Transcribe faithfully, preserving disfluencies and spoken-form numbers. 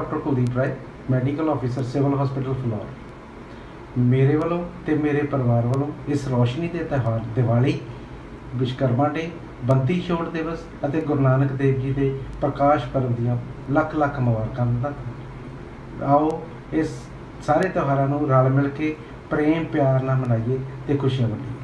Doctor Kuldeep Rai, medical officer civil hospital Phillaur. मेरे वालों ते मेरे परिवार वालों इस रोशनी के त्यौहार दिवाली, विश्वकर्मा डे, बंती छोड़ दिवस और गुरु नानक देव जी के प्रकाश पर्व दियाँ लख लख मुबारकां दिंदा। आओ इस सारे त्यौहारों रल मिल के प्रेम प्यार नाल मनाइए ते खुशियां वंडीए।